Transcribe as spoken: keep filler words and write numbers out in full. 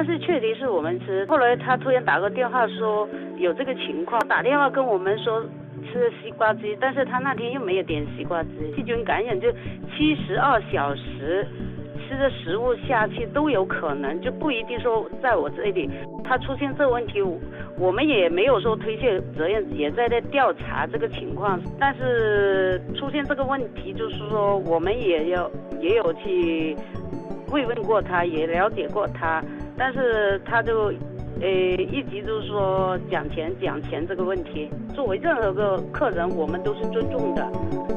但是确实是我们吃。后来他突然打个电话说有这个情况，打电话跟我们说吃西瓜汁，但是他那天又没有点西瓜汁。细菌感染就七十二小时吃的食物下去都有可能，就不一定说在我这里他出现这问题，我们也没有说推卸责任，也在在调查这个情况。但是出现这个问题，就是说我们也有也有去慰问过他，也了解过他，但是他就呃一直就是说讲钱讲钱这个问题。作为任何个客人，我们都是尊重的。